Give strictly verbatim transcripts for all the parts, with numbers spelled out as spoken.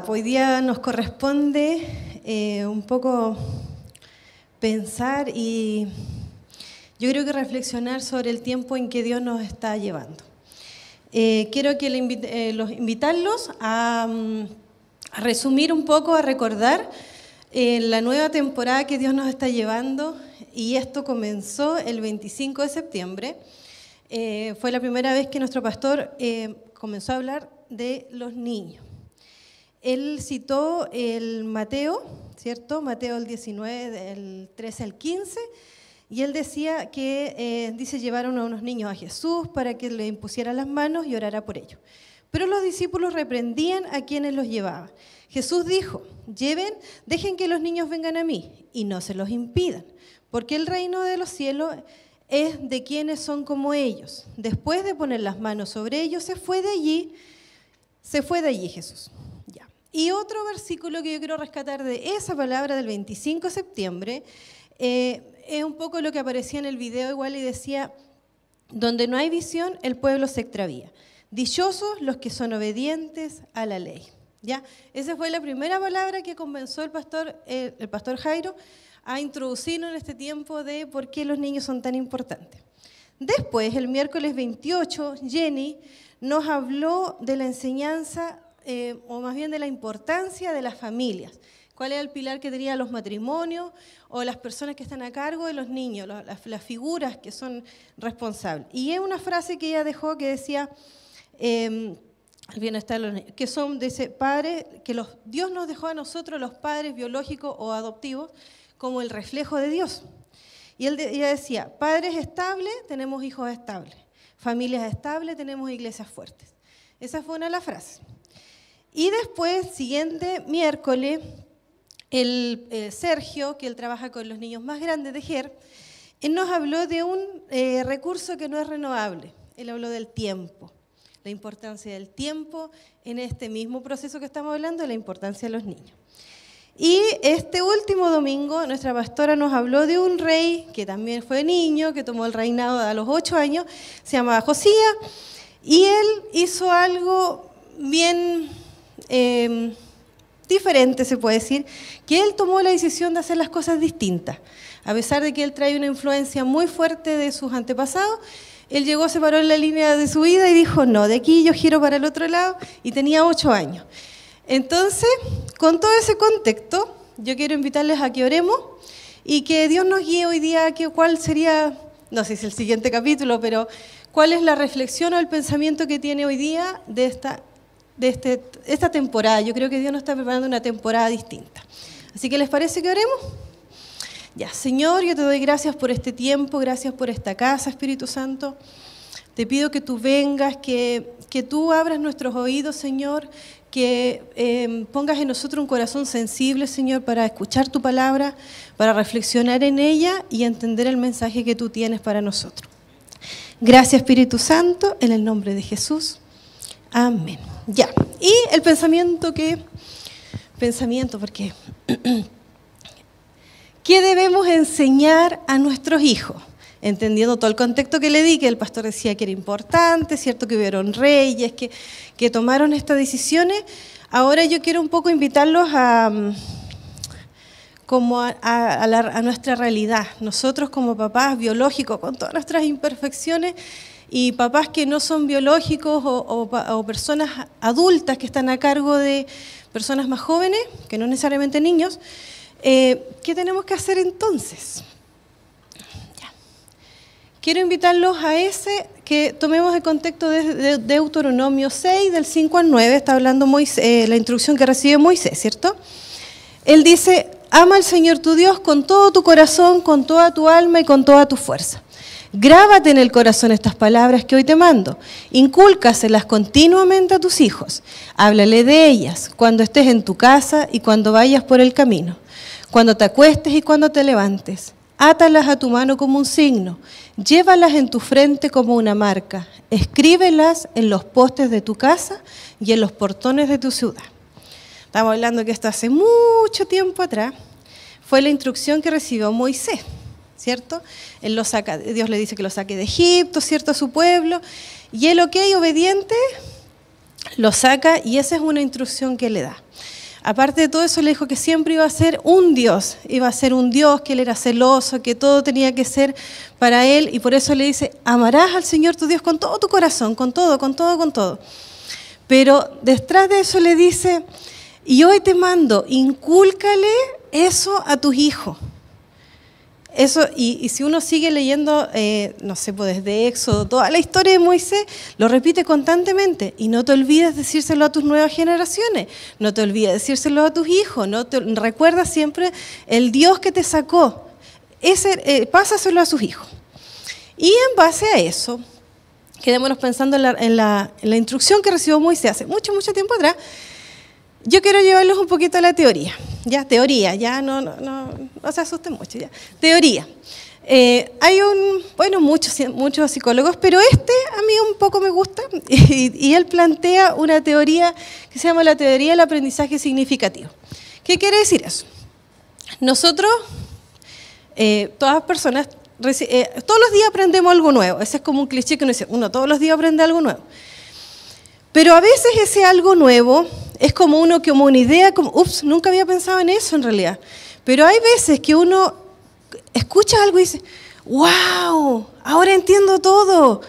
Hoy día nos corresponde eh, un poco pensar y yo creo que reflexionar sobre el tiempo en que Dios nos está llevando. Eh, quiero que le invite, eh, los invitarlos a, a resumir un poco, a recordar eh, la nueva temporada que Dios nos está llevando, y esto comenzó el veinticinco de septiembre. Eh, fue la primera vez que nuestro pastor eh, comenzó a hablar de los niños. Él citó el Mateo, ¿cierto? Mateo el diecinueve, del trece al quince, y él decía que, eh, dice, llevaron a unos niños a Jesús para que le impusiera las manos y orara por ellos. Pero los discípulos reprendían a quienes los llevaban. Jesús dijo, lleven, dejen que los niños vengan a mí y no se los impidan, porque el reino de los cielos es de quienes son como ellos. Después de poner las manos sobre ellos, se fue de allí, se fue de allí Jesús. Ya. Y otro versículo que yo quiero rescatar de esa palabra del veinticinco de septiembre, eh, es un poco lo que aparecía en el video igual y decía, donde no hay visión, el pueblo se extravía. Dichosos los que son obedientes a la ley. ¿Ya? Esa fue la primera palabra que comenzó el pastor, el, el pastor Jairo a introducirnos en este tiempo de por qué los niños son tan importantes. Después, el miércoles veintiocho, Jenny nos habló de la enseñanza, eh, o más bien de la importancia de las familias. ¿Cuál era el pilar que tenían los matrimonios o las personas que están a cargo de los niños, las, las figuras que son responsables? Y es una frase que ella dejó que decía, eh, el bienestar de los niños, que son de ese padre, que los, Dios nos dejó a nosotros, los padres biológicos o adoptivos, como el reflejo de Dios. Y él, ella decía, padres estables, tenemos hijos estables. Familias estables, tenemos iglesias fuertes. Esa fue una de las frases. Y después, siguiente miércoles, el eh, Sergio, que él trabaja con los niños más grandes de G E R, él nos habló de un eh, recurso que no es renovable. Él habló del tiempo, la importancia del tiempo en este mismo proceso que estamos hablando, de la importancia de los niños. Y este último domingo, nuestra pastora nos habló de un rey que también fue niño, que tomó el reinado a los ocho años, se llamaba Josías, y él hizo algo bien eh, diferente, se puede decir, que él tomó la decisión de hacer las cosas distintas. A pesar de que él trae una influencia muy fuerte de sus antepasados, él llegó, se paró en la línea de su vida y dijo, no, de aquí yo giro para el otro lado, y tenía ocho años. Entonces, con todo ese contexto, yo quiero invitarles a que oremos y que Dios nos guíe hoy día a que cuál sería, no sé si es el siguiente capítulo, pero cuál es la reflexión o el pensamiento que tiene hoy día de esta, de este, esta temporada. Yo creo que Dios nos está preparando una temporada distinta. Así que, ¿les parece que oremos? Ya, Señor, yo te doy gracias por este tiempo, gracias por esta casa, Espíritu Santo. Te pido que tú vengas, que, que tú abras nuestros oídos, Señor, que eh, pongas en nosotros un corazón sensible, Señor, para escuchar tu palabra, para reflexionar en ella y entender el mensaje que tú tienes para nosotros. Gracias, Espíritu Santo, en el nombre de Jesús. Amén. Ya, y el pensamiento que... Pensamiento, porque... ¿Qué debemos enseñar a nuestros hijos? Entendiendo todo el contexto que le di, que el pastor decía que era importante, cierto que hubieron reyes, que, que tomaron estas decisiones. Ahora yo quiero un poco invitarlos a, como a, a, a, la, a nuestra realidad. Nosotros como papás biológicos, con todas nuestras imperfecciones, y papás que no son biológicos o, o, o personas adultas que están a cargo de personas más jóvenes, que no necesariamente niños, eh, ¿qué tenemos que hacer entonces? Quiero invitarlos a ese, que tomemos el contexto de, de Deuteronomio seis, del cinco al nueve, está hablando Moisés, eh, la instrucción que recibe Moisés, ¿cierto? Él dice, ama al Señor tu Dios con todo tu corazón, con toda tu alma y con toda tu fuerza. Grábate en el corazón estas palabras que hoy te mando, incúlcaselas continuamente a tus hijos, háblale de ellas cuando estés en tu casa y cuando vayas por el camino, cuando te acuestes y cuando te levantes. Átalas a tu mano como un signo, llévalas en tu frente como una marca, escríbelas en los postes de tu casa y en los portones de tu ciudad. Estamos hablando que esto hace mucho tiempo atrás, fue la instrucción que recibió Moisés, ¿cierto? Él lo saca, Dios le dice que lo saque de Egipto, ¿cierto?, a su pueblo, y él, ok, obediente, lo saca y esa es una instrucción que le da. Aparte de todo eso, le dijo que siempre iba a ser un Dios, iba a ser un Dios, que Él era celoso, que todo tenía que ser para Él, y por eso le dice, amarás al Señor tu Dios con todo tu corazón, con todo, con todo, con todo. Pero detrás de eso le dice, y hoy te mando, incúlcale eso a tus hijos. Eso, y, y si uno sigue leyendo, eh, no sé, pues desde Éxodo, toda la historia de Moisés, lo repite constantemente. Y no te olvides decírselo a tus nuevas generaciones, no te olvides decírselo a tus hijos, no te, recuerda siempre el Dios que te sacó, ese, eh, pásaselo a sus hijos. Y en base a eso, quedémonos pensando en la, en, la, en la instrucción que recibió Moisés hace mucho, mucho tiempo atrás. Yo quiero llevarlos un poquito a la teoría, ya, teoría, ya, no, no, no, no se asusten mucho, ya, teoría. Eh, hay un, bueno, muchos, muchos psicólogos, pero este a mí un poco me gusta, y, y él plantea una teoría que se llama la teoría del aprendizaje significativo. ¿Qué quiere decir eso? Nosotros, eh, todas las personas, eh, todos los días aprendemos algo nuevo, ese es como un cliché que uno dice, uno todos los días aprende algo nuevo. Pero a veces ese algo nuevo es como uno, como una idea, como, ups, nunca había pensado en eso en realidad. Pero hay veces que uno escucha algo y dice, wow, ahora entiendo todo.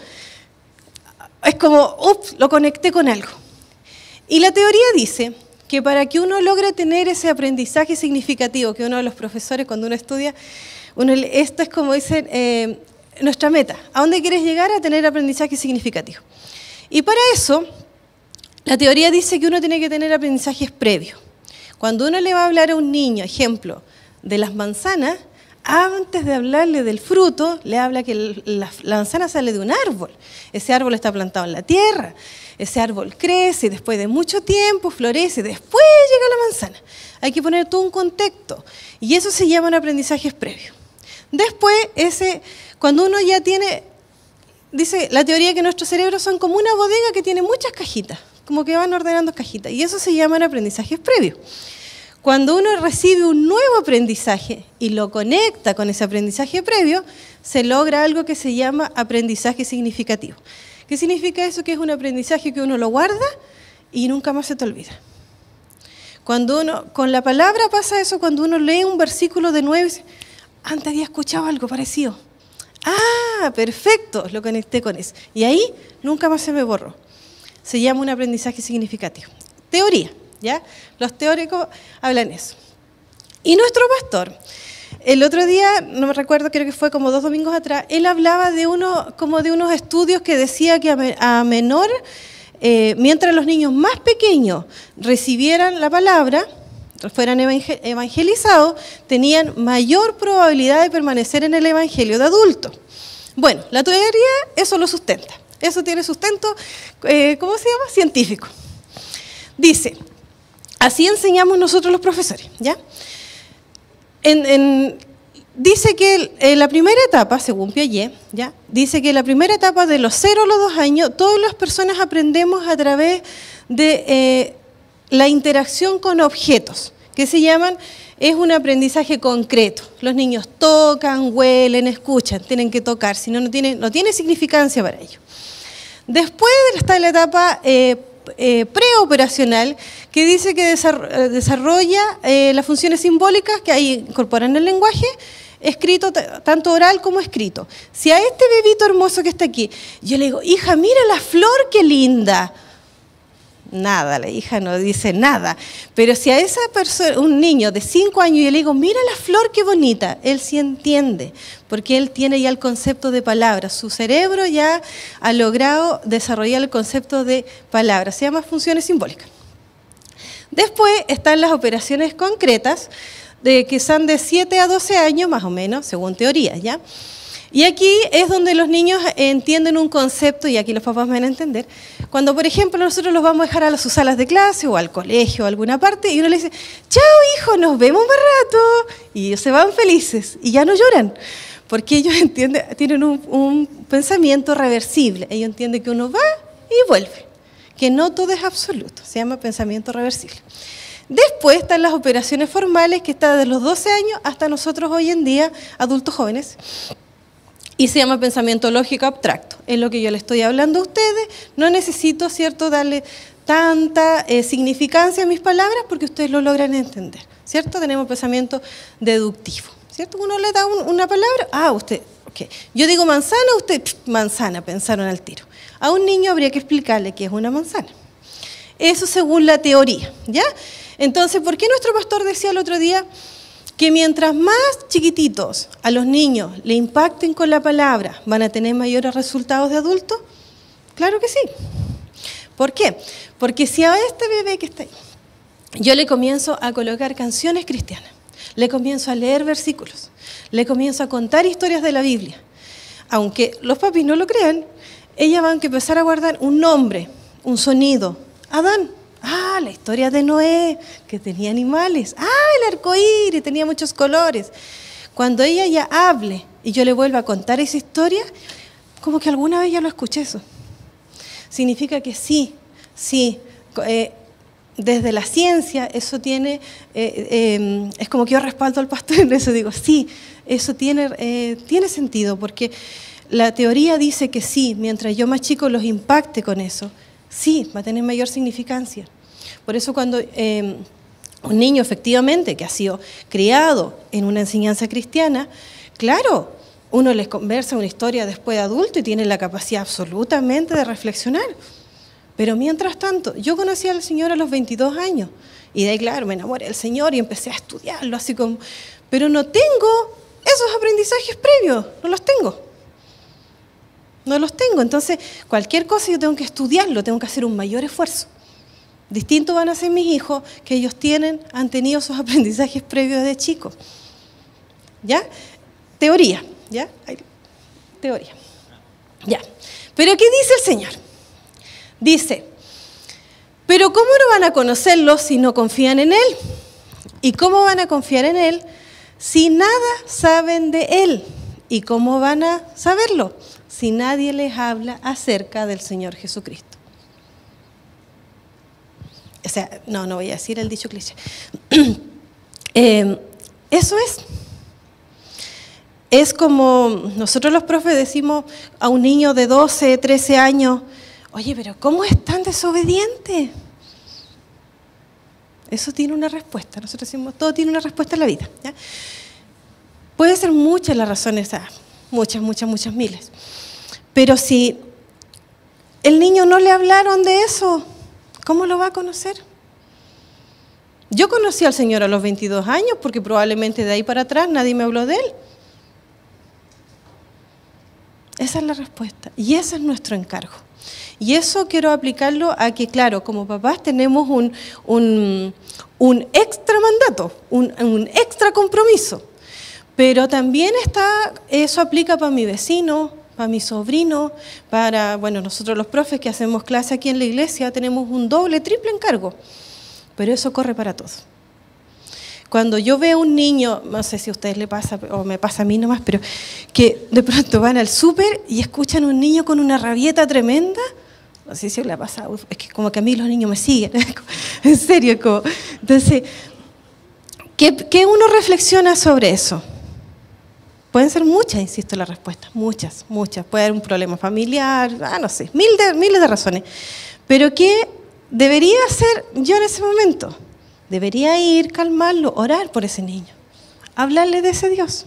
Es como, ups, lo conecté con algo. Y la teoría dice que para que uno logre tener ese aprendizaje significativo, que uno de los profesores cuando uno estudia, uno, esto es como dicen, eh, nuestra meta, ¿a dónde quieres llegar a tener aprendizaje significativo? Y para eso, la teoría dice que uno tiene que tener aprendizajes previos. Cuando uno le va a hablar a un niño, ejemplo, de las manzanas, antes de hablarle del fruto, le habla que la, la manzana sale de un árbol. Ese árbol está plantado en la tierra, ese árbol crece, después de mucho tiempo florece, después llega la manzana. Hay que poner todo un contexto, y eso se llaman aprendizajes previos. Después, ese, cuando uno ya tiene, dice la teoría que nuestros cerebros son como una bodega que tiene muchas cajitas, como que van ordenando cajitas, y eso se llaman aprendizajes previos. Cuando uno recibe un nuevo aprendizaje y lo conecta con ese aprendizaje previo, se logra algo que se llama aprendizaje significativo. ¿Qué significa eso? Que es un aprendizaje que uno lo guarda y nunca más se te olvida. Cuando uno, con la palabra pasa eso, cuando uno lee un versículo de nuevo y dice, antes había escuchado algo parecido. Ah, perfecto, lo conecté con eso. Y ahí nunca más se me borró. Se llama un aprendizaje significativo. Teoría, ¿ya? Los teóricos hablan eso. Y nuestro pastor, el otro día, no me recuerdo, creo que fue como dos domingos atrás, él hablaba de, uno, como de unos estudios que decía que a, a menor, eh, mientras los niños más pequeños recibieran la palabra, fueran evangelizados, tenían mayor probabilidad de permanecer en el evangelio de adultos. Bueno, la teoría eso lo sustenta. Eso tiene sustento, eh, ¿cómo se llama? Científico. Dice, así enseñamos nosotros los profesores, ¿ya? En, en, dice que en la primera etapa, según Piaget, ¿ya? Dice que la primera etapa de los cero a los dos años, todas las personas aprendemos a través de eh, la interacción con objetos, que se llaman, es un aprendizaje concreto. Los niños tocan, huelen, escuchan, tienen que tocar, si no, no tiene, no tiene significancia para ellos. Después está la etapa eh, eh, preoperacional, que dice que desarrolla eh, las funciones simbólicas que ahí incorporan el lenguaje, escrito, tanto oral como escrito. Si a este bebito hermoso que está aquí, yo le digo, hija, mira la flor, qué linda. Nada, la hija no dice nada. Pero si a esa persona, un niño de cinco años, yo le digo, mira la flor, qué bonita, él sí entiende, porque él tiene ya el concepto de palabras. Su cerebro ya ha logrado desarrollar el concepto de palabras. Se llama funciones simbólicas. Después están las operaciones concretas, de, que son de siete a doce años, más o menos, según teorías, ¿ya? Y aquí es donde los niños entienden un concepto, y aquí los papás van a entender, cuando por ejemplo nosotros los vamos a dejar a sus salas de clase o al colegio o a alguna parte, y uno le dice, chao hijo, nos vemos más rato, y ellos se van felices y ya no lloran, porque ellos entienden, tienen un, un pensamiento reversible, ellos entienden que uno va y vuelve, que no todo es absoluto, se llama pensamiento reversible. Después están las operaciones formales, que están desde los doce años hasta nosotros hoy en día, adultos jóvenes, y se llama pensamiento lógico abstracto. Es lo que yo le estoy hablando a ustedes, no necesito, ¿cierto?, darle tanta eh, significancia en mis palabras porque ustedes lo logran entender, ¿cierto? Tenemos pensamiento deductivo, ¿cierto? Uno le da un, una palabra, ah, usted, ok. Yo digo manzana, usted, pff, manzana, pensaron al tiro. A un niño habría que explicarle qué es una manzana. Eso según la teoría, ¿ya? Entonces, ¿por qué nuestro pastor decía el otro día que mientras más chiquititos a los niños le impacten con la palabra, van a tener mayores resultados de adultos? Claro que sí. ¿Por qué? Porque si a este bebé que está ahí, yo le comienzo a colocar canciones cristianas, le comienzo a leer versículos, le comienzo a contar historias de la Biblia, aunque los papis no lo crean, ella va a empezar a guardar un nombre, un sonido. Adán, ah, la historia de Noé, que tenía animales, ah, el arcoíris, tenía muchos colores. Cuando ella ya hable y yo le vuelva a contar esa historia, como que alguna vez ya lo escuché eso. Significa que sí, sí, eh, desde la ciencia eso tiene, eh, eh, es como que yo respaldo al pastor en eso, digo, sí, eso tiene, eh, tiene sentido, porque la teoría dice que sí, mientras yo más chico los impacte con eso, sí, va a tener mayor significancia. Por eso cuando eh, un niño efectivamente que ha sido criado en una enseñanza cristiana, claro, uno les conversa una historia después de adulto y tiene la capacidad absolutamente de reflexionar. Pero mientras tanto, yo conocí al Señor a los veintidós años y de ahí, claro, me enamoré del Señor y empecé a estudiarlo así como... Pero no tengo esos aprendizajes previos, no los tengo. No los tengo, entonces cualquier cosa yo tengo que estudiarlo, tengo que hacer un mayor esfuerzo. Distinto van a ser mis hijos, que ellos tienen, han tenido esos aprendizajes previos de chicos. ¿Ya? Teoría, ¿ya? Teoría. Ya. Pero ¿qué dice el Señor? Dice, pero ¿cómo no van a conocerlo si no confían en Él? ¿Y cómo van a confiar en Él si nada saben de Él? ¿Y cómo van a saberlo si nadie les habla acerca del Señor Jesucristo? O sea, no, no voy a decir el dicho cliché. eh, eso es. Es como nosotros los profes decimos a un niño de doce, trece años, oye, pero ¿cómo es tan desobediente? Eso tiene una respuesta. Nosotros decimos, todo tiene una respuesta en la vida, ¿ya? Puede ser muchas las razones, muchas, muchas, muchas miles. Pero si el niño no le hablaron de eso, ¿cómo lo va a conocer? Yo conocí al Señor a los veintidós años porque probablemente de ahí para atrás nadie me habló de Él. Esa es la respuesta y ese es nuestro encargo. Y eso quiero aplicarlo a que, claro, como papás tenemos un, un, un extra mandato, un, un extra compromiso. Pero también está, eso aplica para mi vecino, para mi sobrino, para, bueno, nosotros los profes que hacemos clase aquí en la iglesia tenemos un doble, triple encargo. Pero eso corre para todos. Cuando yo veo un niño, no sé si a ustedes le pasa o me pasa a mí nomás, pero que de pronto van al súper y escuchan a un niño con una rabieta tremenda, no sé si le ha pasado, es que como que a mí los niños me siguen, en serio. Como, entonces, ¿qué, ¿qué uno reflexiona sobre eso? Pueden ser muchas, insisto, las respuestas, muchas, muchas. Puede haber un problema familiar, ah, no sé, mil de, miles de razones. Pero ¿qué debería hacer yo en ese momento? Debería ir, calmarlo, orar por ese niño, hablarle de ese Dios.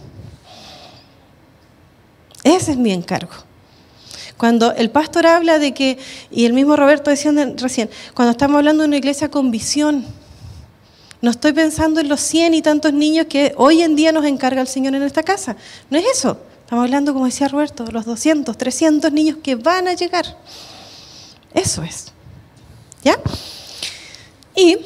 Ese es mi encargo. Cuando el pastor habla de que, y el mismo Roberto decía recién, cuando estamos hablando de una iglesia con visión, no estoy pensando en los cien y tantos niños que hoy en día nos encarga el Señor en esta casa. No es eso. Estamos hablando, como decía Roberto, de los doscientos, trescientos niños que van a llegar. Eso es. ¿Ya? Y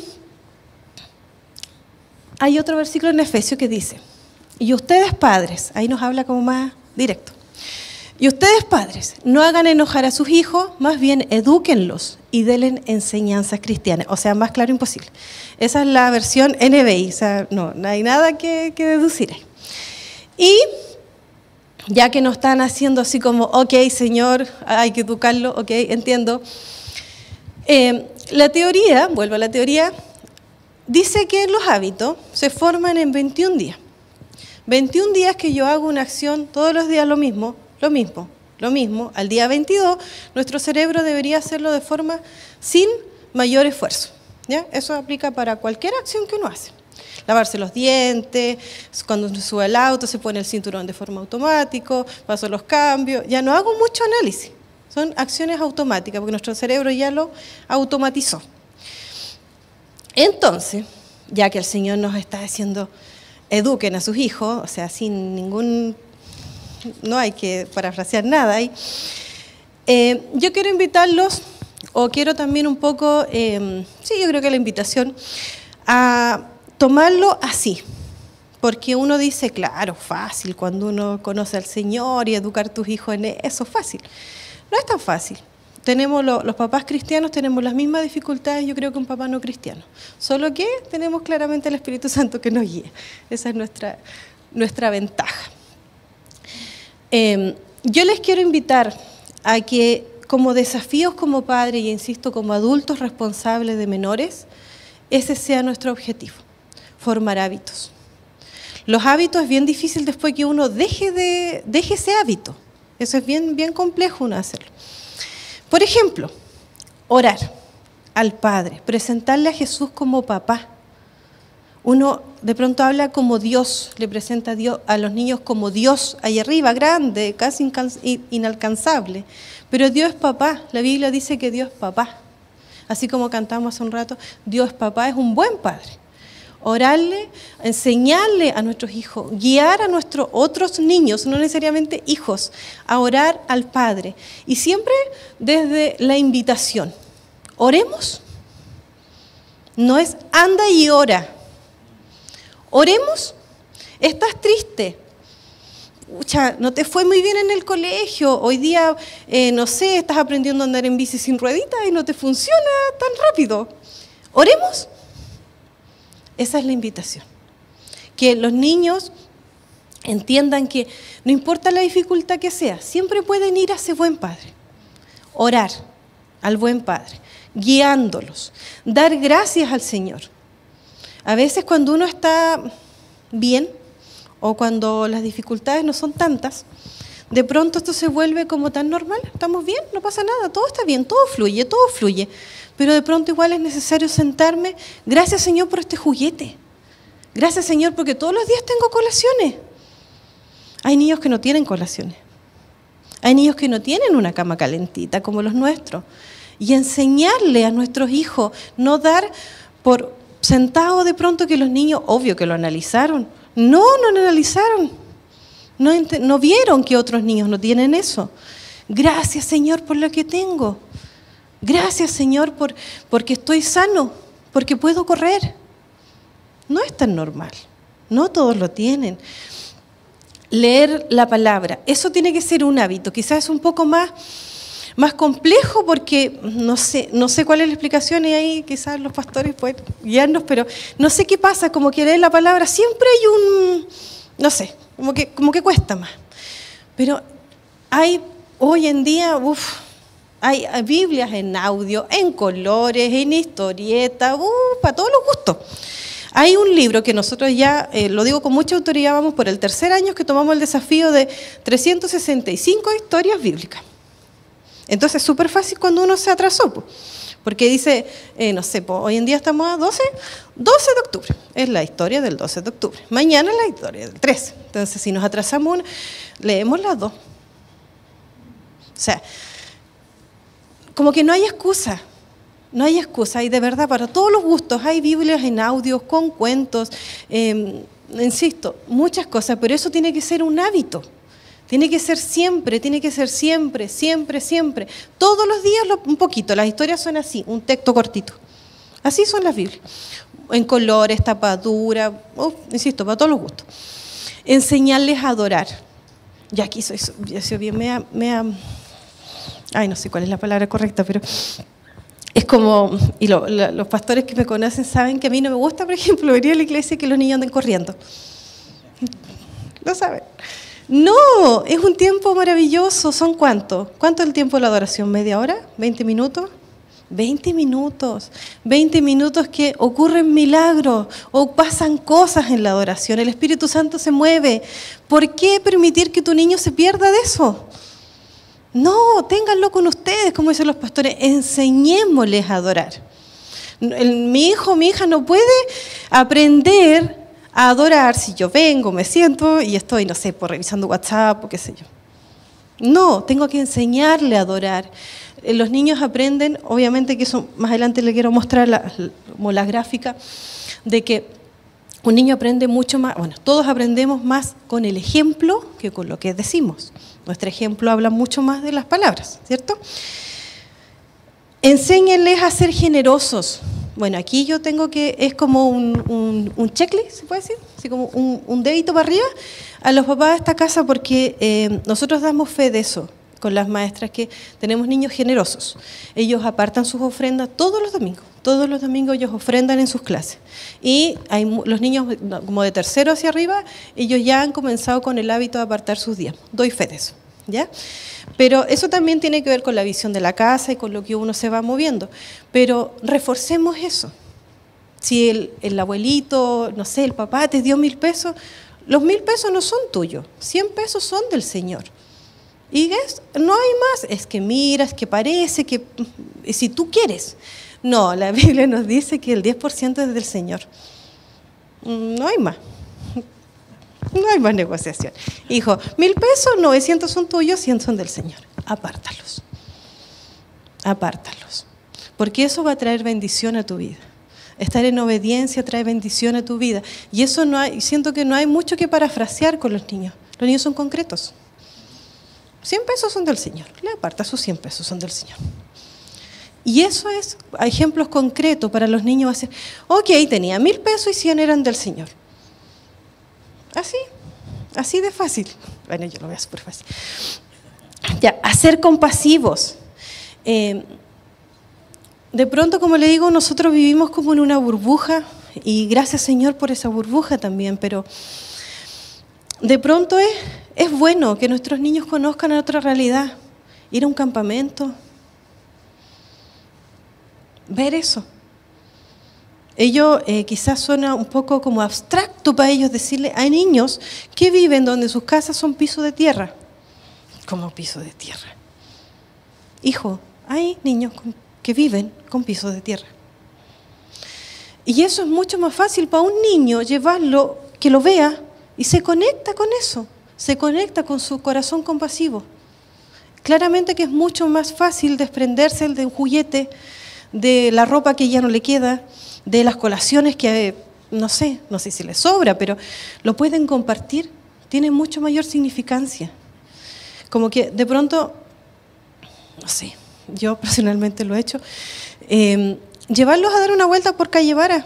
hay otro versículo en Efesios que dice, y ustedes padres, ahí nos habla como más directo, y ustedes padres, no hagan enojar a sus hijos, más bien edúquenlos y denle enseñanzas cristianas. O sea, más claro imposible. Esa es la versión N B I, o sea, no, no hay nada que, que deducir ahí. Y ya que nos están haciendo así como, ok, Señor, hay que educarlo, ok, entiendo. Eh, la teoría, vuelvo a la teoría, dice que los hábitos se forman en veintiún días. veintiún días que yo hago una acción, todos los días lo mismo, lo mismo, lo mismo. Al día veintidós, nuestro cerebro debería hacerlo de forma sin mayor esfuerzo. ¿Ya? Eso aplica para cualquier acción que uno hace. Lavarse los dientes, cuando uno sube al auto se pone el cinturón de forma automática, paso los cambios, ya no hago mucho análisis. Son acciones automáticas porque nuestro cerebro ya lo automatizó. Entonces, ya que el Señor nos está diciendo, eduquen a sus hijos, o sea, sin ningún, no hay que parafrasear nada ahí, eh, yo quiero invitarlos, o quiero también un poco, eh, sí, yo creo que la invitación, a tomarlo así, porque uno dice, claro, fácil, cuando uno conoce al Señor y educar a tus hijos en eso, fácil. No es tan fácil. Tenemos lo, los papás cristianos tenemos las mismas dificultades, yo creo, que un papá no cristiano. Solo que tenemos claramente el Espíritu Santo que nos guía. Esa es nuestra, nuestra ventaja. Eh, yo les quiero invitar a que como desafíos como padres, y insisto, como adultos responsables de menores, ese sea nuestro objetivo, formar hábitos. Los hábitos es bien difícil después que uno deje, de, deje ese hábito. Eso es bien, bien complejo uno hacerlo. Por ejemplo, orar al Padre, presentarle a Jesús como papá. Uno de pronto habla como Dios, le presenta a, Dios, a los niños como Dios, ahí arriba, grande, casi inalcanzable. Pero Dios es papá, la Biblia dice que Dios es papá. Así como cantamos hace un rato, Dios es papá, es un buen padre. Orarle, enseñarle a nuestros hijos, guiar a nuestros otros niños, no necesariamente hijos, a orar al Padre. Y siempre desde la invitación. Oremos. No es anda y ora. Oremos. Estás triste. Ucha, no te fue muy bien en el colegio. Hoy día, eh, no sé, estás aprendiendo a andar en bici sin rueditas y no te funciona tan rápido. Oremos. Esa es la invitación. Que los niños entiendan que no importa la dificultad que sea, siempre pueden ir a ese buen padre. Orar al buen padre, guiándolos, dar gracias al Señor. A veces cuando uno está bien o cuando las dificultades no son tantas, de pronto esto se vuelve como tan normal, estamos bien, no pasa nada, todo está bien, todo fluye, todo fluye. Pero de pronto igual es necesario sentarme, gracias Señor por este juguete, gracias Señor porque todos los días tengo colaciones. Hay niños que no tienen colaciones, hay niños que no tienen una cama calentita como los nuestros. Y enseñarle a nuestros hijos, no dar por sentado de pronto que los niños, obvio que lo analizaron, no, no lo analizaron, no, no vieron que otros niños no tienen eso. Gracias Señor por lo que tengo. Gracias, Señor, por, porque estoy sano, porque puedo correr. No es tan normal, no todos lo tienen. Leer la palabra, eso tiene que ser un hábito, quizás es un poco más, más complejo porque no sé, no sé cuál es la explicación y ahí quizás los pastores pueden guiarnos, pero no sé qué pasa, como que leer la palabra siempre hay un, no sé, como que, como que cuesta más. Pero hay hoy en día, uff, hay Biblias en audio, en colores, en historietas, uh, para todos los gustos. Hay un libro que nosotros ya, eh, lo digo con mucha autoridad, vamos por el tercer año que tomamos el desafío de trescientas sesenta y cinco historias bíblicas. Entonces es súper fácil cuando uno se atrasó, pues, porque dice, eh, no sé, pues, hoy en día estamos a doce, doce de octubre, es la historia del doce de octubre. Mañana es la historia del trece. Entonces si nos atrasamos una, leemos las dos. O sea, como que no hay excusa, no hay excusa, y de verdad para todos los gustos, hay Biblias en audios, con cuentos, eh, insisto, muchas cosas, pero eso tiene que ser un hábito, tiene que ser siempre, tiene que ser siempre, siempre, siempre, todos los días lo, un poquito, las historias son así, un texto cortito, así son las Biblias, en colores, tapadura, uh, insisto, para todos los gustos. Enseñarles a adorar, ya aquí soy, yo soy bien, me, me ay, no sé cuál es la palabra correcta, pero es como, y lo, lo, los pastores que me conocen saben que a mí no me gusta, por ejemplo, venir a la iglesia y que los niños anden corriendo. Lo saben. No, es un tiempo maravilloso. ¿Son cuánto? ¿Cuánto es el tiempo de la adoración? ¿Media hora? ¿veinte minutos? veinte minutos. veinte minutos que ocurren milagros o pasan cosas en la adoración. El Espíritu Santo se mueve. ¿Por qué permitir que tu niño se pierda de eso? No, ténganlo con ustedes, como dicen los pastores, enseñémosles a adorar. El, mi hijo, mi hija no puede aprender a adorar si yo vengo, me siento y estoy, no sé, por revisando WhatsApp o qué sé yo. No, tengo que enseñarle a adorar. Los niños aprenden, obviamente que eso más adelante le quiero mostrar la, como la gráfica, de que un niño aprende mucho más, bueno, todos aprendemos más con el ejemplo que con lo que decimos. Nuestro ejemplo habla mucho más de las palabras, ¿cierto? Enséñenles a ser generosos. Bueno, aquí yo tengo que, es como un, un, un checklist, ¿se puede decir? Así como un, un dedito para arriba a los papás de esta casa, porque eh, nosotros damos fe de eso con las maestras, que tenemos niños generosos. Ellos apartan sus ofrendas todos los domingos. Todos los domingos ellos ofrendan en sus clases. Y hay, los niños como de tercero hacia arriba, ellos ya han comenzado con el hábito de apartar sus diezmos. Doy fe de eso, ¿ya? Pero eso también tiene que ver con la visión de la casa y con lo que uno se va moviendo. Pero reforcemos eso. Si el, el abuelito, no sé, el papá te dio mil pesos, los mil pesos no son tuyos, cien pesos son del Señor. Y es, no hay más, es que mira, es que parece, que si tú quieres. No, la Biblia nos dice que el diez por ciento es del Señor. No hay más. No hay más negociación. Hijo, mil pesos, novecientos son tuyos, cien son del Señor. Apártalos. Apártalos. Porque eso va a traer bendición a tu vida. Estar en obediencia trae bendición a tu vida. Y eso no hay, siento que no hay mucho que parafrasear con los niños. Los niños son concretos. cien pesos son del Señor. Le aparta sus cien pesos, son del Señor. Y eso es ejemplos concretos para los niños. Hacer, ok, tenía mil pesos y cien eran del Señor. Así, así de fácil. Bueno, yo lo veo súper fácil. Ya, a ser compasivos. Eh, de pronto, como le digo, nosotros vivimos como en una burbuja, y gracias Señor por esa burbuja también, pero de pronto es, es bueno que nuestros niños conozcan otra realidad, ir a un campamento, ver eso. Ellos eh, quizás suena un poco como abstracto para ellos decirle, hay niños que viven donde sus casas son piso de tierra. ¿Cómo piso de tierra? Hijo, hay niños que viven con pisos de tierra. Y eso es mucho más fácil para un niño llevarlo, que lo vea y se conecta con eso, se conecta con su corazón compasivo. Claramente que es mucho más fácil desprenderse de un juguete, de la ropa que ya no le queda, de las colaciones que, no sé, no sé si les sobra, pero lo pueden compartir, tiene mucho mayor significancia. Como que de pronto, no sé, yo personalmente lo he hecho, eh, llevarlos a dar una vuelta por Calle Vara,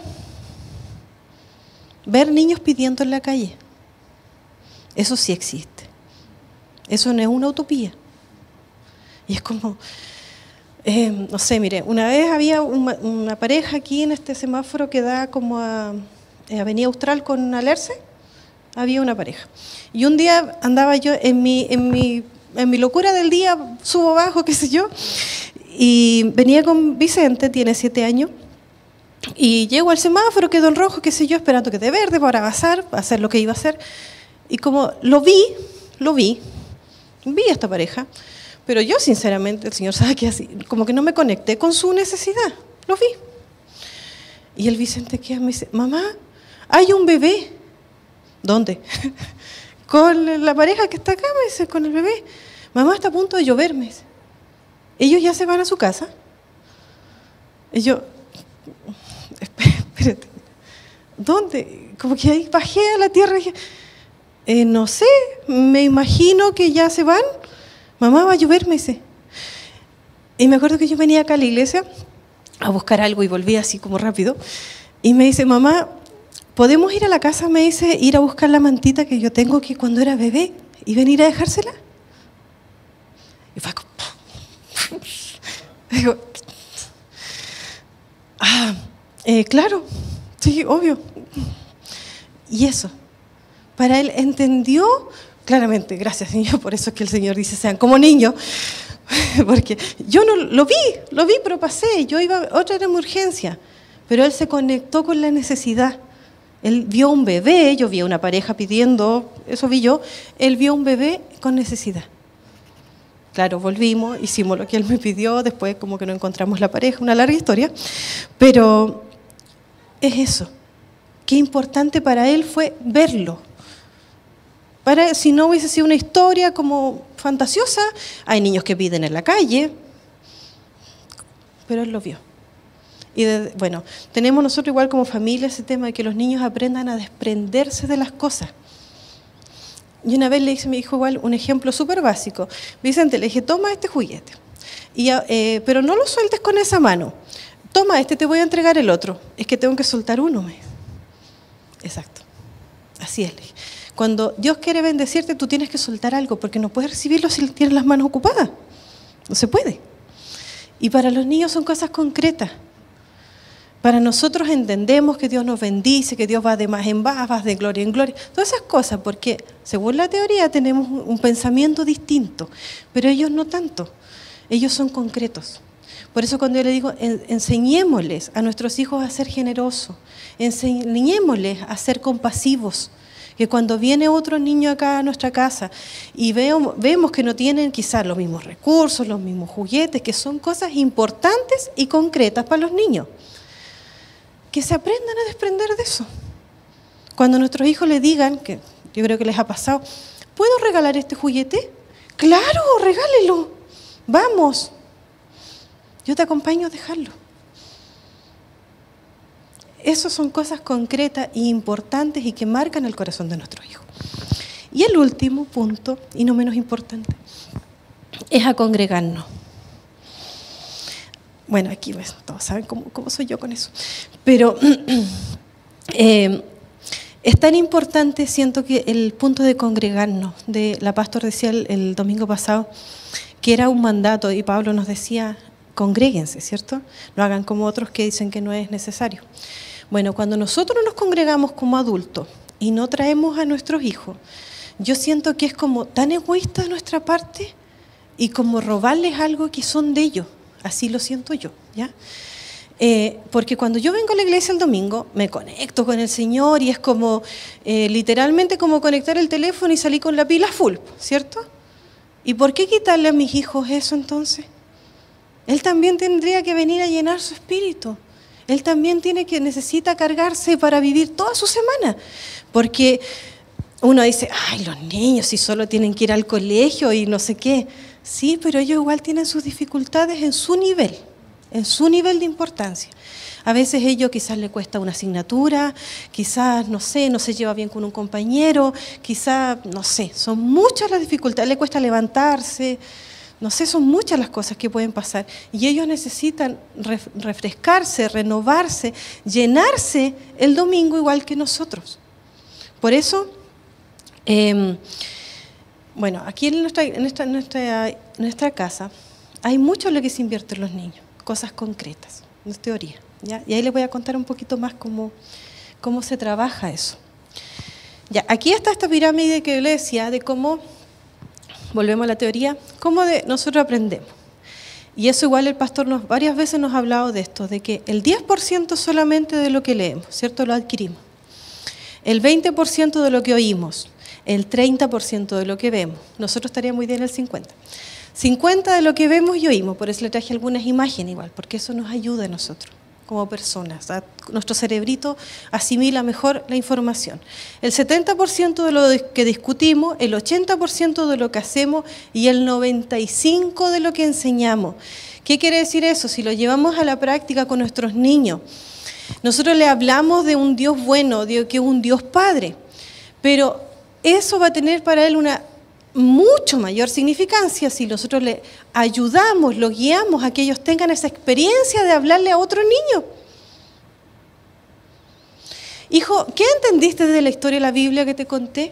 ver niños pidiendo en la calle, eso sí existe, eso no es una utopía. Y es como... Eh, no sé, mire, una vez había una, una pareja aquí en este semáforo que da como a, a Avenida Austral con Alerce, había una pareja. Y un día andaba yo en mi, en mi, en mi locura del día, subo abajo, qué sé yo, y venía con Vicente, tiene siete años, y llego al semáforo, quedó en rojo, qué sé yo, esperando que de verde para avanzar, para hacer lo que iba a hacer. Y como lo vi, lo vi, vi a esta pareja, pero yo, sinceramente, el Señor sabe que así, como que no me conecté con su necesidad. Lo vi. Y el Vicente que me dice, mamá, hay un bebé. ¿Dónde? Con la pareja que está acá, me dice, con el bebé. Mamá, está a punto de llover, me dice. Ellos ya se van a su casa. Y yo, espérate, ¿dónde? Como que ahí bajé a la tierra y dije, eh, no sé, me imagino que ya se van. Mamá, va a llover, me dice. Y me acuerdo que yo venía acá a la iglesia a buscar algo y volví así como rápido. Y me dice, mamá, ¿podemos ir a la casa? Me dice, ir a buscar la mantita que yo tengo que cuando era bebé y venir a dejársela. Y fue como... Digo, ah, eh, claro, sí, obvio. Y eso, para él entendió... Claramente, gracias Señor, por eso es que el Señor dice, sean como niños, porque yo no lo vi, lo vi, pero pasé, yo iba, otra era mi urgencia, pero él se conectó con la necesidad. Él vio un bebé, yo vi a una pareja pidiendo, eso vi yo, él vio un bebé con necesidad. Claro, volvimos, hicimos lo que él me pidió, después como que no encontramos la pareja, una larga historia, pero es eso. Qué importante para él fue verlo. Para, si no hubiese sido una historia como fantasiosa, hay niños que piden en la calle, pero él lo vio. Y de, bueno, tenemos nosotros igual como familia ese tema de que los niños aprendan a desprenderse de las cosas. Y una vez le hice a mi hijo igual un ejemplo súper básico. Vicente, le dije, toma este juguete, y, eh, pero no lo sueltes con esa mano. Toma este, te voy a entregar el otro. Es que tengo que soltar uno. Me. Exacto. Así es. Le dije. Cuando Dios quiere bendecirte, tú tienes que soltar algo, porque no puedes recibirlo si tienes las manos ocupadas. No se puede. Y para los niños son cosas concretas. Para nosotros entendemos que Dios nos bendice, que Dios va de más en más, va de gloria en gloria. Todas esas cosas, porque según la teoría tenemos un pensamiento distinto, pero ellos no tanto. Ellos son concretos. Por eso cuando yo le digo, enseñémosles a nuestros hijos a ser generosos, enseñémosles a ser compasivos, que cuando viene otro niño acá a nuestra casa y veo, vemos que no tienen quizás los mismos recursos, los mismos juguetes, que son cosas importantes y concretas para los niños, que se aprendan a desprender de eso. Cuando nuestros hijos le digan, que yo creo que les ha pasado, ¿puedo regalar este juguete? ¡Claro, regálelo! ¡Vamos! Yo te acompaño a dejarlo. Esas son cosas concretas e importantes y que marcan el corazón de nuestros hijos. Y el último punto, y no menos importante, es a congregarnos. Bueno, aquí pues, todos saben cómo, cómo soy yo con eso. Pero eh, es tan importante, siento que el punto de congregarnos, de la pastor decía el, el domingo pasado, que era un mandato, y Pablo nos decía, congréguense, ¿cierto? No hagan como otros que dicen que no es necesario. Bueno, cuando nosotros nos congregamos como adultos y no traemos a nuestros hijos, yo siento que es como tan egoísta de nuestra parte y como robarles algo que son de ellos. Así lo siento yo, ¿ya? Eh, porque cuando yo vengo a la iglesia el domingo, me conecto con el Señor y es como, eh, literalmente como conectar el teléfono y salir con la pila full, ¿cierto? ¿Y por qué quitarle a mis hijos eso entonces? Él también tendría que venir a llenar su espíritu. Él también tiene que, necesita cargarse para vivir toda su semana. Porque uno dice, ay, los niños si solo tienen que ir al colegio y no sé qué. Sí, pero ellos igual tienen sus dificultades en su nivel, en su nivel de importancia. A veces a ellos quizás le cuesta una asignatura, quizás, no sé, no se lleva bien con un compañero, quizás, no sé, son muchas las dificultades, le cuesta levantarse, no sé, son muchas las cosas que pueden pasar. Y ellos necesitan refrescarse, renovarse, llenarse el domingo igual que nosotros. Por eso, eh, bueno, aquí en nuestra, en, nuestra, en, nuestra, en nuestra casa hay mucho en lo que se invierte en los niños, cosas concretas, no es teoría, ¿ya? Y ahí les voy a contar un poquito más cómo, cómo se trabaja eso. Ya, aquí está esta pirámide que yo les decía de cómo, volvemos a la teoría, cómo de, nosotros aprendemos. Y eso igual el pastor nos, varias veces nos ha hablado de esto, de que el diez por ciento solamente de lo que leemos, ¿cierto? Lo adquirimos. El veinte por ciento de lo que oímos, el treinta por ciento de lo que vemos. Nosotros estaríamos muy bien el cincuenta por ciento. cincuenta por ciento de lo que vemos y oímos, por eso le traje algunas imágenes igual, porque eso nos ayuda a nosotros como personas. A nuestro cerebrito asimila mejor la información. El setenta por ciento de lo que discutimos, el ochenta por ciento de lo que hacemos y el noventa y cinco por ciento de lo que enseñamos. ¿Qué quiere decir eso? Si lo llevamos a la práctica con nuestros niños, nosotros le hablamos de un Dios bueno, de que es un Dios Padre, pero eso va a tener para él una mucho mayor significancia si nosotros le ayudamos, lo guiamos a que ellos tengan esa experiencia de hablarle a otro niño. Hijo, ¿qué entendiste de la historia de la Biblia que te conté?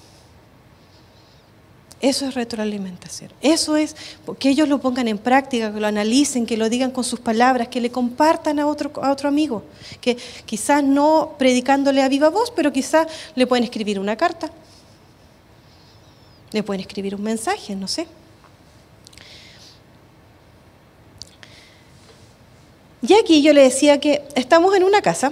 Eso es retroalimentación. Eso es que ellos lo pongan en práctica, que lo analicen, que lo digan con sus palabras, que le compartan a otro, a otro amigo, que quizás no predicándole a viva voz, pero quizás le pueden escribir una carta. Le pueden escribir un mensaje, no sé. Y aquí yo le decía que estamos en una casa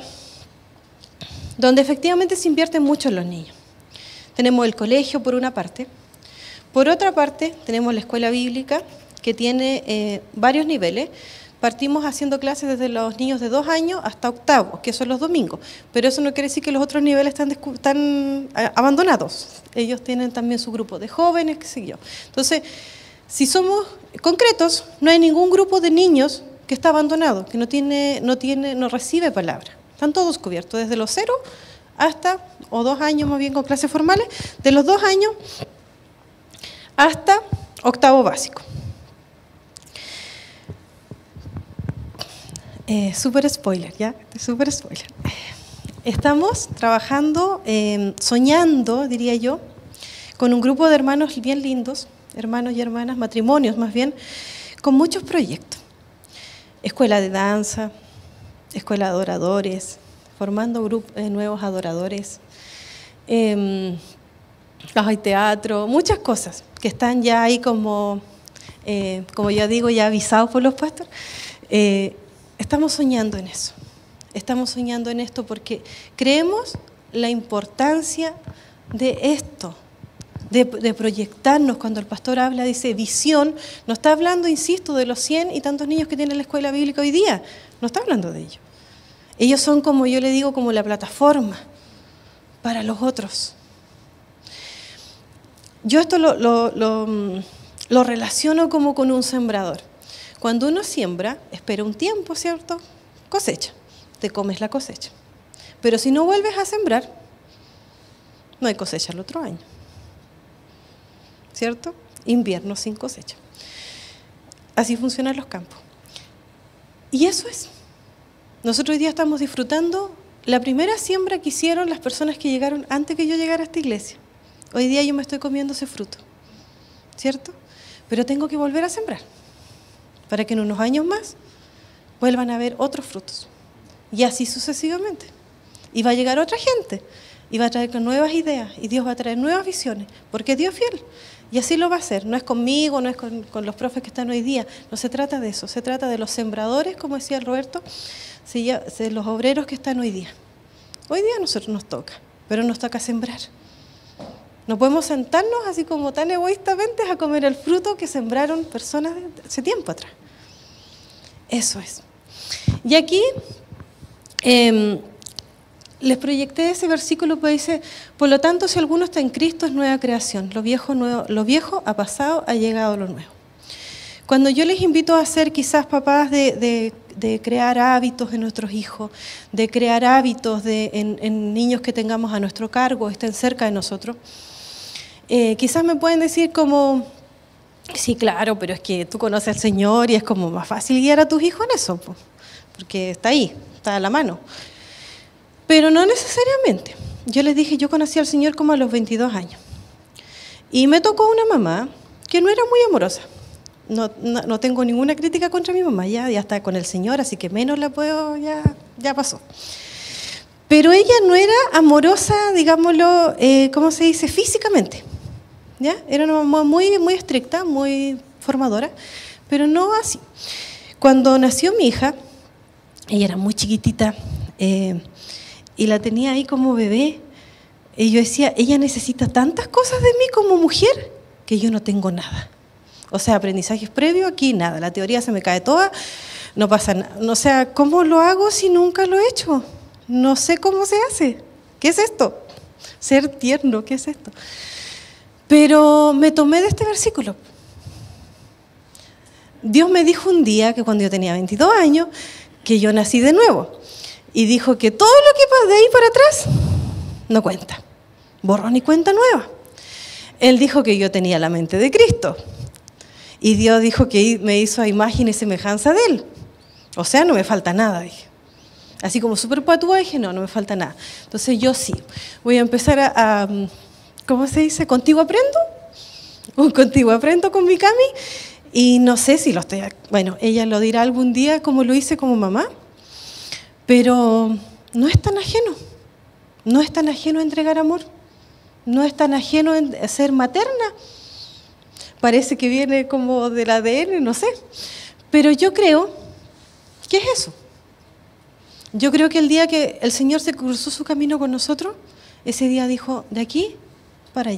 donde efectivamente se invierte mucho en los niños. Tenemos el colegio por una parte, Por otra parte, tenemos la escuela bíblica, que tiene eh, varios niveles. Partimos haciendo clases desde los niños de dos años hasta octavo, que son los domingos. Pero eso no quiere decir que los otros niveles están, están abandonados. Ellos tienen también su grupo de jóvenes, qué sé yo. Entonces, si somos concretos, no hay ningún grupo de niños que está abandonado, que no tiene, no tiene, no recibe palabra. Están todos cubiertos, desde los cero hasta, o dos años más bien con clases formales, de los dos años hasta octavo básico. Eh, súper spoiler, ¿ya? Súper spoiler. Estamos trabajando, eh, soñando, diría yo, con un grupo de hermanos bien lindos, hermanos y hermanas, matrimonios más bien, con muchos proyectos. Escuela de danza, escuela de adoradores, formando grupos, eh, nuevos adoradores, eh, hay teatro, muchas cosas que están ya ahí como, eh, como yo digo, ya avisados por los pastores. Eh, estamos soñando en eso, estamos soñando en esto porque creemos la importancia de esto, de, de proyectarnos. Cuando el pastor habla, dice visión, no está hablando, insisto, de los cien y tantos niños que tiene la escuela bíblica hoy día, no está hablando de ellos. Ellos son, como yo le digo, como la plataforma para los otros. Yo esto lo, lo, lo, lo relaciono como con un sembrador. Cuando uno siembra, espera un tiempo, ¿cierto? Cosecha, te comes la cosecha. Pero si no vuelves a sembrar, no hay cosecha el otro año, ¿cierto? Invierno sin cosecha. Así funcionan los campos. Y eso es. Nosotros hoy día estamos disfrutando la primera siembra que hicieron las personas que llegaron antes que yo llegara a esta iglesia. Hoy día yo me estoy comiendo ese fruto, ¿cierto? Pero tengo que volver a sembrar para que en unos años más vuelvan a haber otros frutos. Y así sucesivamente. Y va a llegar otra gente y va a traer con nuevas ideas y Dios va a traer nuevas visiones, porque Dios es fiel. Y así lo va a hacer. No es conmigo, no es con, con los profes que están hoy día. No se trata de eso. Se trata de los sembradores, como decía el Roberto, de los obreros que están hoy día. Hoy día a nosotros nos toca, pero nos toca sembrar. No podemos sentarnos así como tan egoístamente a comer el fruto que sembraron personas hace tiempo atrás. Eso es. Y aquí eh, les proyecté ese versículo que dice, por lo tanto, si alguno está en Cristo es nueva creación. Lo viejo, nuevo, lo viejo ha pasado, ha llegado lo nuevo. Cuando yo les invito a ser quizás papás de, de, de crear hábitos en nuestros hijos, de crear hábitos de, en, en niños que tengamos a nuestro cargo, estén cerca de nosotros, Eh, quizás me pueden decir como, sí, claro, pero es que tú conoces al Señor y es como más fácil guiar a tus hijos en eso, pues, porque está ahí, está a la mano. Pero no necesariamente. Yo les dije, yo conocí al Señor como a los veintidós años. Y me tocó una mamá que no era muy amorosa. No, no, no tengo ninguna crítica contra mi mamá, ya, ya está con el Señor, así que menos la puedo, ya, ya pasó. Pero ella no era amorosa, digámoslo, eh, ¿cómo se dice? Físicamente. ¿Ya? Era una mamá muy, muy estricta, muy formadora, pero no así. Cuando nació mi hija, ella era muy chiquitita eh, y la tenía ahí como bebé, y yo decía, ella necesita tantas cosas de mí como mujer que yo no tengo nada. O sea, aprendizajes previos, aquí nada, la teoría se me cae toda, no pasa nada. O sea, ¿cómo lo hago si nunca lo he hecho? No sé cómo se hace. ¿Qué es esto? Ser tierno, ¿qué es esto? Pero me tomé de este versículo. Dios me dijo un día, que cuando yo tenía veintidós años, que yo nací de nuevo. Y dijo que todo lo que de ahí para atrás no cuenta. Borrón y cuenta nueva. Él dijo que yo tenía la mente de Cristo. Y Dios dijo que me hizo a imagen y semejanza de Él. O sea, no me falta nada, dije. Así como súper patúa, dije, no, no me falta nada. Entonces yo sí, voy a empezar a, a ¿cómo se dice? ¿Contigo aprendo? Contigo aprendo con mi Cami. Y no sé si lo estoy, bueno, ella lo dirá algún día como lo hice como mamá, pero no es tan ajeno. No es tan ajeno a entregar amor. No es tan ajeno a ser materna. Parece que viene como del A D N, no sé. Pero yo creo que es eso. Yo creo que el día que el Señor se cruzó su camino con nosotros, ese día dijo, de aquí para allá.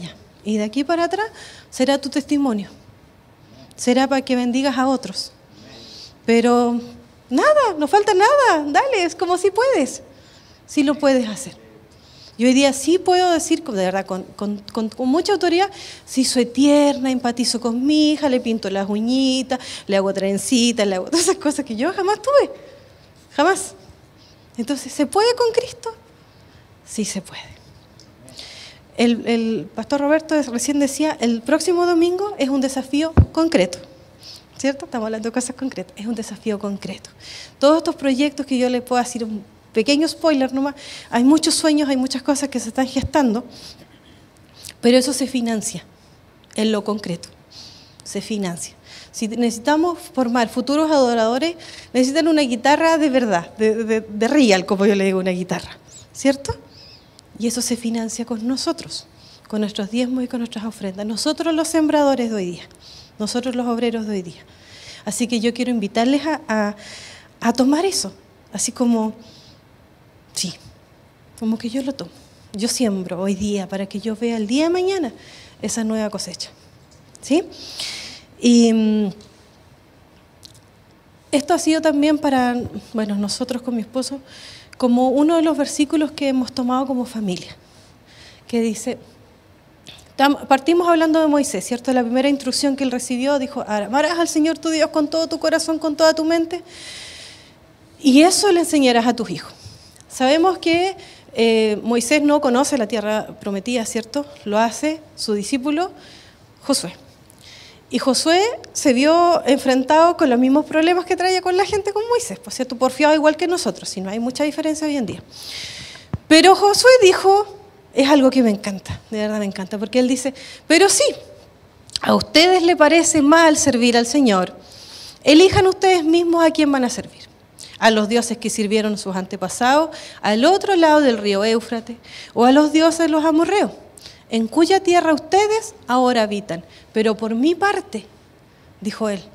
Y de aquí para atrás será tu testimonio. Será para que bendigas a otros. Pero nada, no falta nada. Dale, es como si puedes. Sí lo puedes hacer. Y hoy día sí puedo decir, de verdad, con, con, con, con mucha autoridad, sí soy tierna, empatizo con mi hija, le pinto las uñitas, le hago trencitas, le hago todas esas cosas que yo jamás tuve. Jamás. Entonces, ¿se puede con Cristo? Sí se puede. El, el pastor Roberto recién decía, el próximo domingo es un desafío concreto, ¿cierto? Estamos hablando de cosas concretas, es un desafío concreto. Todos estos proyectos que yo les puedo decir, un pequeño spoiler nomás, hay muchos sueños, hay muchas cosas que se están gestando, pero eso se financia en lo concreto, se financia. Si necesitamos formar futuros adoradores, necesitan una guitarra de verdad, de, de, de real, como yo le digo, una guitarra, ¿cierto? Y eso se financia con nosotros, con nuestros diezmos y con nuestras ofrendas. Nosotros los sembradores de hoy día, nosotros los obreros de hoy día. Así que yo quiero invitarles a, a, a tomar eso, así como, sí, como que yo lo tomo. Yo siembro hoy día para que yo vea el día de mañana esa nueva cosecha, ¿sí? Y um, esto ha sido también para, bueno, nosotros con mi esposo, como uno de los versículos que hemos tomado como familia, que dice, partimos hablando de Moisés, ¿cierto? La primera instrucción que él recibió dijo, amarás al Señor tu Dios con todo tu corazón, con toda tu mente, y eso le enseñarás a tus hijos. Sabemos que eh, Moisés no conoce la tierra prometida, ¿cierto? Lo hace su discípulo Josué. Y Josué se vio enfrentado con los mismos problemas que traía con la gente con Moisés, por cierto, porfiado igual que nosotros, si no hay mucha diferencia hoy en día. Pero Josué dijo, es algo que me encanta, de verdad me encanta, porque él dice, pero sí, a ustedes les parece mal servir al Señor, elijan ustedes mismos a quién van a servir. A los dioses que sirvieron sus antepasados, al otro lado del río Éufrates, o a los dioses de los amorreos, en cuya tierra ustedes ahora habitan. Pero por mi parte, dijo él,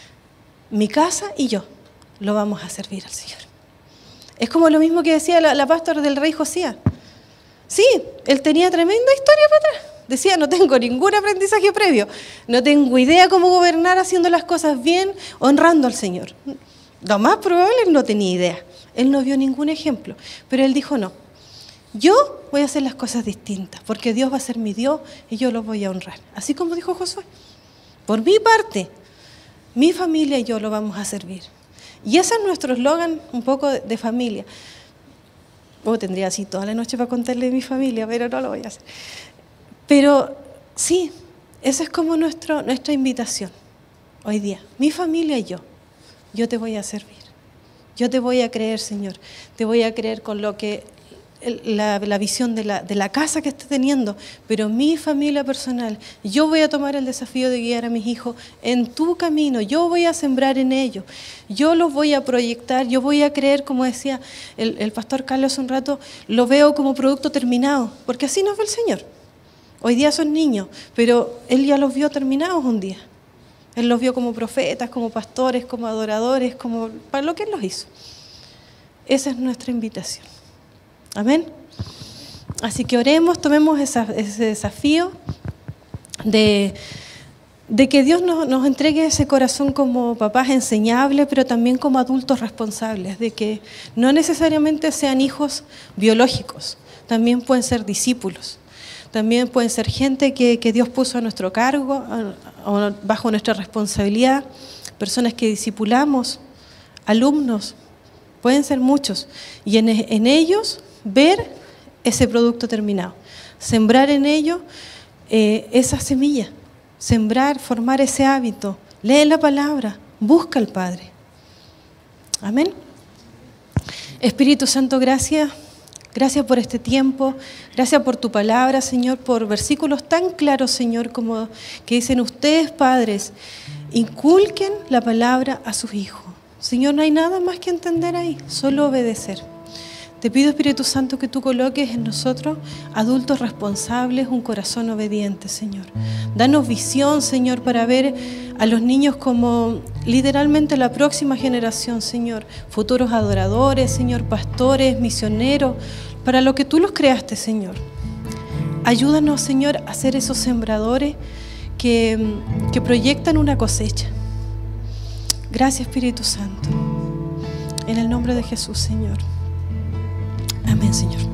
mi casa y yo lo vamos a servir al Señor. Es como lo mismo que decía la, la pastora del rey Josías. Sí, él tenía tremenda historia para atrás. Decía, no tengo ningún aprendizaje previo, no tengo idea cómo gobernar haciendo las cosas bien, honrando al Señor. Lo más probable, él no tenía idea. Él no vio ningún ejemplo, pero él dijo, no, yo voy a hacer las cosas distintas, porque Dios va a ser mi Dios y yo lo voy a honrar. Así como dijo Josué. Por mi parte, mi familia y yo lo vamos a servir. Y ese es nuestro eslogan, un poco de, de familia. Oh, tendría así toda la noche para contarle de mi familia, pero no lo voy a hacer. Pero sí, esa es como nuestro, nuestra invitación hoy día. Mi familia y yo, yo te voy a servir. Yo te voy a creer, Señor. Te voy a creer con lo que... La, la visión de la, de la casa que esté teniendo, pero mi familia personal, yo voy a tomar el desafío de guiar a mis hijos en tu camino, yo voy a sembrar en ellos, yo los voy a proyectar, yo voy a creer, como decía el, el pastor Carlos hace un rato, lo veo como producto terminado, porque así nos ve el Señor. Hoy día son niños, pero Él ya los vio terminados un día. Él los vio como profetas, como pastores, como adoradores, como para lo que Él los hizo. Esa es nuestra invitación. Amén. Así que oremos, tomemos esa, ese desafío de, de que Dios nos, nos entregue ese corazón como papás enseñables, pero también como adultos responsables, de que no necesariamente sean hijos biológicos, también pueden ser discípulos, también pueden ser gente que, que Dios puso a nuestro cargo, a, a, bajo nuestra responsabilidad, personas que discipulamos, alumnos, pueden ser muchos, y en, en ellos ver ese producto terminado, sembrar en ellos eh, esa semilla, sembrar, formar ese hábito, lee la palabra, busca al Padre. Amén. Espíritu Santo, gracias, gracias por este tiempo, gracias por tu palabra, Señor, por versículos tan claros, Señor, como que dicen ustedes, padres, inculquen la palabra a sus hijos. Señor, no hay nada más que entender ahí, solo obedecer. Te pido, Espíritu Santo, que tú coloques en nosotros adultos responsables, un corazón obediente, Señor. Danos visión, Señor, para ver a los niños como literalmente la próxima generación, Señor. Futuros adoradores, Señor, pastores, misioneros, para lo que tú los creaste, Señor. Ayúdanos, Señor, a ser esos sembradores que, que proyectan una cosecha. Gracias, Espíritu Santo. En el nombre de Jesús, Señor. Amén, Señor.